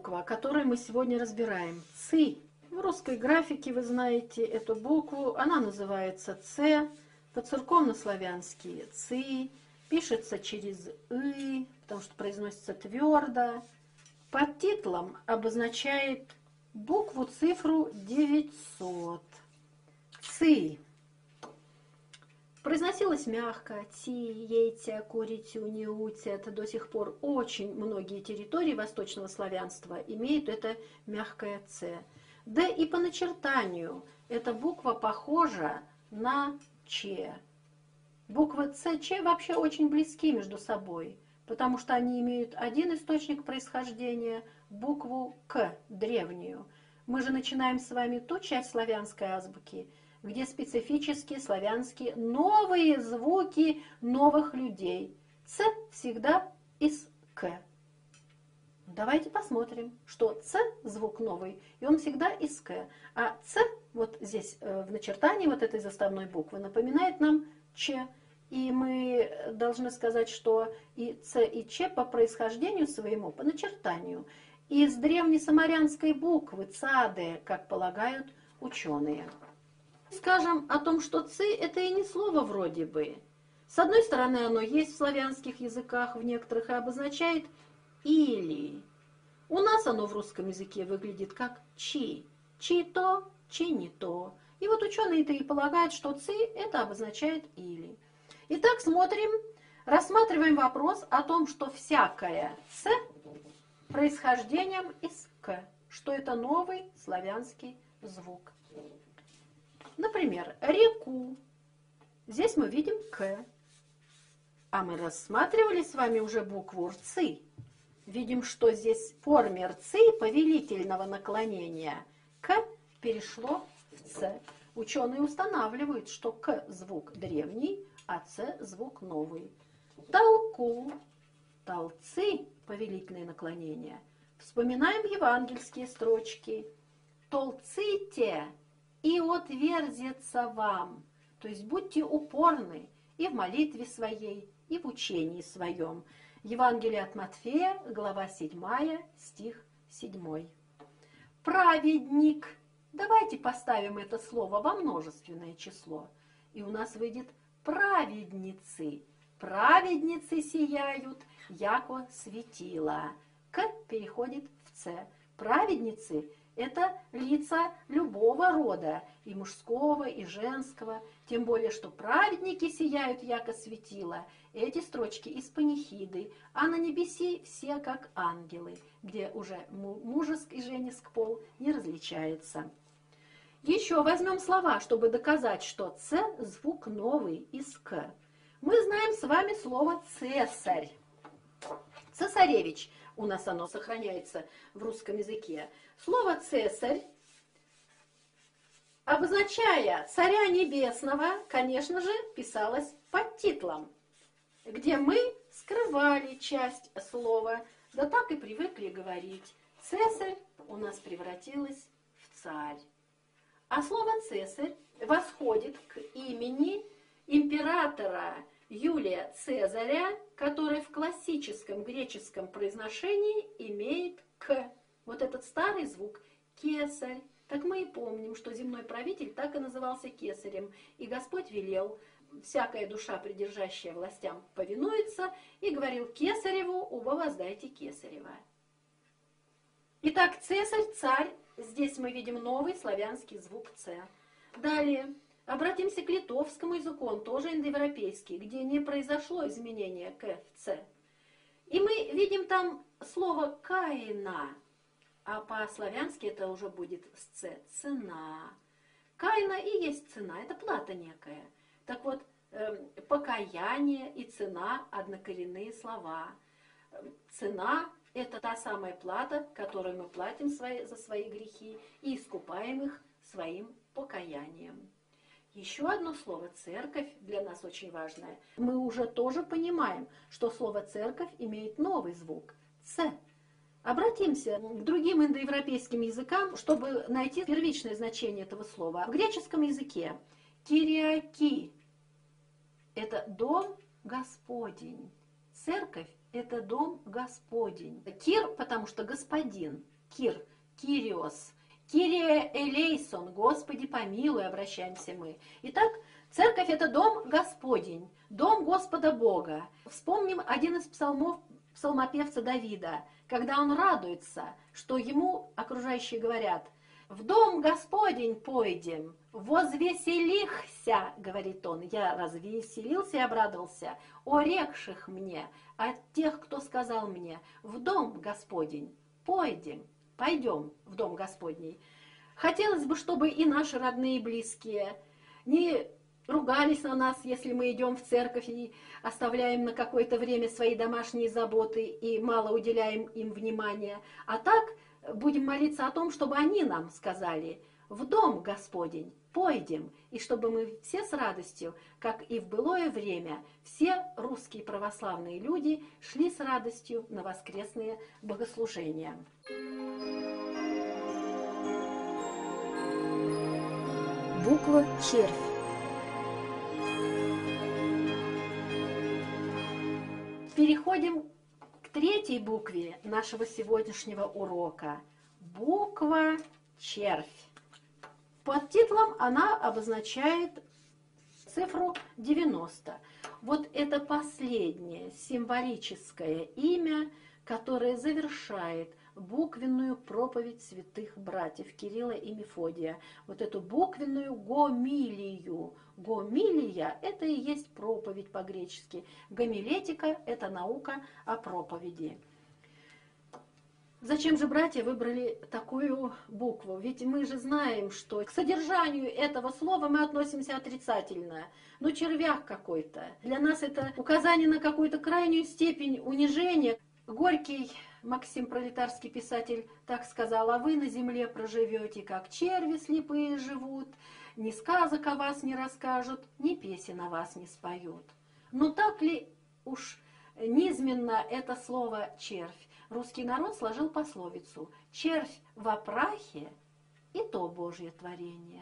буква, которую мы сегодня разбираем. Ци. В русской графике вы знаете эту букву. Она называется Ц. По-церковно-славянски Ци. Пишется через И, потому что произносится твердо. Под титлом обозначает букву, цифру 900. Ци. Произносилось мягко, ти, ейте, куритю, неутя. Это до сих пор очень многие территории восточного славянства имеют это мягкое «ц». Да и по начертанию эта буква похожа на «ч». Буквы «ц», «ч» вообще очень близки между собой, потому что они имеют один источник происхождения, букву «к», древнюю. Мы же начинаем с вами ту часть славянской азбуки, где специфические славянские новые звуки новых людей. «Ц» всегда из «к». Давайте посмотрим, что «ц» звук новый, и он всегда из «к». А «ц» вот здесь в начертании вот этой заставной буквы напоминает нам «ч». И мы должны сказать, что и «ц», и «ч» по происхождению своему, по начертанию, из древнесамарянской буквы «цаде», как полагают ученые. Скажем о том, что «ци» — это и не слово вроде бы. С одной стороны, оно есть в славянских языках, в некоторых, и обозначает «или». У нас оно в русском языке выглядит как «чи». «Чи то», «чи не то». И вот ученые-то и полагают, что «ци» — это обозначает «или». Итак, смотрим, рассматриваем вопрос о том, что всякое «ц» происхождением из «к», что это новый славянский звук. Например, реку. Здесь мы видим «к». А мы рассматривали с вами уже букву «рцы». Видим, что здесь в форме «рцы» повелительного наклонения «к» перешло в «ц». Ученые устанавливают, что «к» звук древний, а «ц» звук новый. Толку. Толцы повелительное наклонение. Вспоминаем евангельские строчки. Толците и отверзится вам. То есть будьте упорны и в молитве своей, и в учении своем. Евангелие от Матфея, глава 7, стих 7. Праведник. Давайте поставим это слово во множественное число. И у нас выйдет праведницы. Праведницы сияют, яко светила. К переходит в Ц. Праведницы – это лица любого рода, и мужского, и женского. Тем более, что праведники сияют, яко светила. Эти строчки из панихиды, а на небеси все как ангелы, где уже мужеск и жениск пол не различается. Еще возьмем слова, чтобы доказать, что «ц» звук новый из «к». Мы знаем с вами слово «цесарь». Цесаревич, у нас оно сохраняется в русском языке. Слово «цесарь», обозначая царя небесного, конечно же, писалось под титлом, где мы скрывали часть слова, да так и привыкли говорить. Цесарь у нас превратилось в царь. А слово «цесарь» восходит к имени императора Юлия Цезаря, который в классическом греческом произношении имеет «к». Вот этот старый звук «кесарь». Так мы и помним, что земной правитель так и назывался кесарем. И Господь велел, всякая душа, придержащая властям, повинуется, и говорил кесареву, убо воздайте кесарева. Итак, цесарь, царь. Здесь мы видим новый славянский звук «ц». Далее. Обратимся к литовскому языку, он тоже индоевропейский, где не произошло изменения «к» в «ц». И мы видим там слово «каина», а по-славянски это уже будет с «ц» – «цена». Каина и есть цена, это плата некая. Так вот, покаяние и цена – однокоренные слова. Цена – это та самая плата, которую мы платим за свои грехи и искупаем их своим покаянием. Еще одно слово «церковь» для нас очень важное. Мы уже тоже понимаем, что слово «церковь» имеет новый звук – «ц». Обратимся к другим индоевропейским языкам, чтобы найти первичное значение этого слова. В греческом языке «кириаки» – это «дом Господень». Церковь – это дом Господень. Кир, потому что господин. Кир, Кириос, Кирия элейсон, Господи помилуй, обращаемся мы. Итак, церковь – это дом Господень, дом Господа Бога. Вспомним один из псалмов псалмопевца Давида, когда он радуется, что ему окружающие говорят: «В дом Господень пойдем, возвеселихся», говорит он, «я развеселился и обрадовался, о рекших мне, от тех, кто сказал мне, в дом Господень пойдем». Пойдем в дом Господний. Хотелось бы, чтобы и наши родные и близкие не ругались на нас, если мы идем в церковь и оставляем на какое-то время свои домашние заботы и мало уделяем им внимания. А так будем молиться о том, чтобы они нам сказали: в дом Господень пойдем, и чтобы мы все с радостью, как и в былое время, все русские православные люди шли с радостью на воскресные богослужения. Буква червь. Переходим к третьей букве нашего сегодняшнего урока. Буква червь. Под титлом она обозначает цифру 90. Вот это последнее символическое имя, которое завершает буквенную проповедь святых братьев Кирилла и Мефодия. Вот эту буквенную гомилию. Гомилия – это и есть проповедь по-гречески. Гомилетика – это наука о проповеди. Зачем же братья выбрали такую букву? Ведь мы же знаем, что к содержанию этого слова мы относимся отрицательно. Ну, червяк какой-то. Для нас это указание на какую-то крайнюю степень унижения. Горький, Максим, пролетарский писатель, так сказал: «А вы на земле проживете, как черви слепые живут, ни сказок о вас не расскажут, ни песен о вас не споют». Но так ли уж низменно это слово «червь»? Русский народ сложил пословицу: «Червь во прахе, и то Божье творение».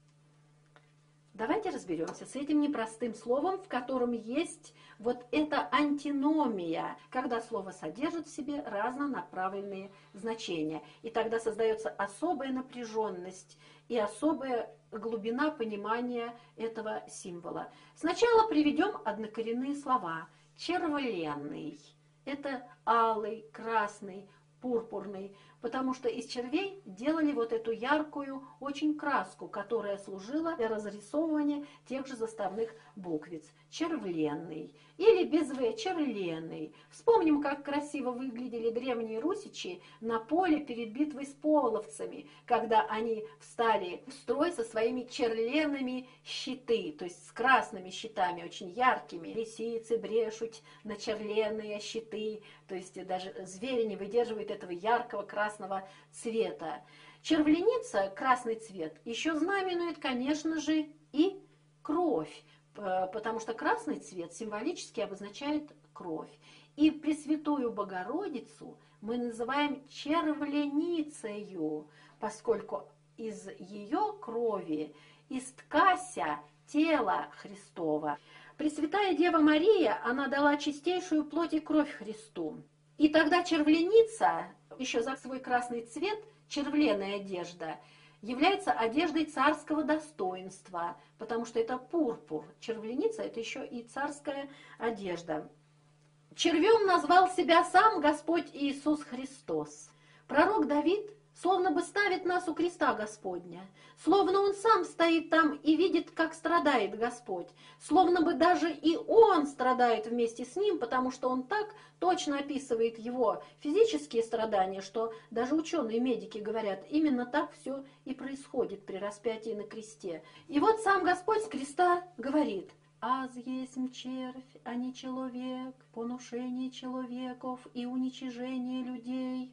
Давайте разберемся с этим непростым словом, в котором есть вот эта антиномия, когда слово содержит в себе разнонаправленные значения. И тогда создается особая напряженность и особая глубина понимания этого символа. Сначала приведем однокоренные слова. Червленный – это алый, красный, пурпурный, потому что из червей делали вот эту яркую очень краску, которая служила для разрисовывания тех же заставных буквиц. Червленный или без «в» черленый. Вспомним, как красиво выглядели древние русичи на поле перед битвой с половцами, когда они встали в строй со своими черленными щиты, то есть с красными щитами, очень яркими. Лисицы брешут на черленые щиты, то есть даже звери не выдерживают этого яркого красного цвета. Червленица, красный цвет, еще знаменует, конечно же, и кровь, потому что красный цвет символически обозначает кровь. И Пресвятую Богородицу мы называем червленицею, поскольку из ее крови исткася тело Христова. Пресвятая Дева Мария, она дала чистейшую плоть и кровь Христу. И тогда червленица, еще за свой красный цвет, червленая одежда, является одеждой царского достоинства, потому что это пурпур. Червленица – это еще и царская одежда. Червем назвал себя сам Господь Иисус Христос. Пророк Давид словно бы ставит нас у креста Господня, словно он сам стоит там и видит, как страдает Господь, словно бы даже и он страдает вместе с ним, потому что он так точно описывает его физические страдания, что даже ученые-медики говорят, именно так все и происходит при распятии на кресте. И вот сам Господь с креста говорит: «Аз есмь червь, а не человек, поношение человеков и уничижение людей».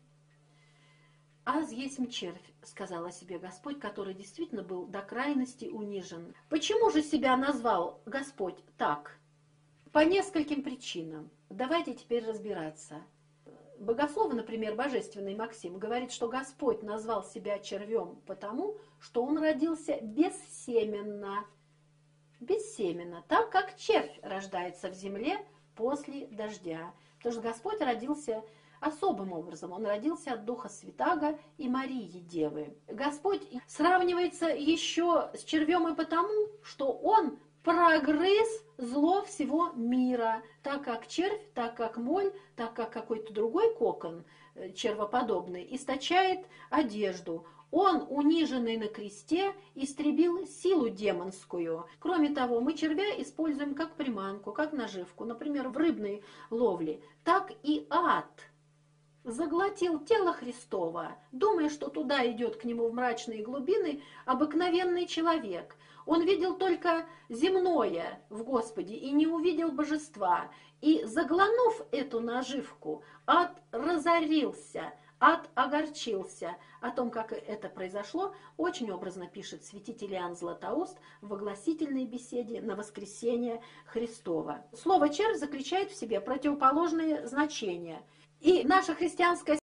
«Аз есмь червь», — сказал о себе Господь, который действительно был до крайности унижен. Почему же себя назвал Господь так? По нескольким причинам. Давайте теперь разбираться. Богослов, например, божественный Максим, говорит, что Господь назвал себя червем потому, что он родился бессеменно. Бессеменно, так как червь рождается в земле после дождя. Потому что Господь родился особым образом. Он родился от Духа Святаго и Марии Девы. Господь сравнивается еще с червем и потому, что он прогрыз зло всего мира, так как червь, так как моль, так как какой-то другой кокон червоподобный источает одежду. Он, униженный на кресте, истребил силу демонскую. Кроме того, мы червя используем как приманку, как наживку, например, в рыбной ловле. Так и ад заглотил тело Христова, думая, что туда идет к нему в мрачные глубины обыкновенный человек. Он видел только земное в Господе и не увидел божества. И, заглянув эту наживку, ад разорился, ад огорчился. О том, как это произошло, очень образно пишет святитель Иоанн Златоуст в огласительной беседе на воскресение Христова. Слово «червь» заключает в себе противоположные значения. И наша христианская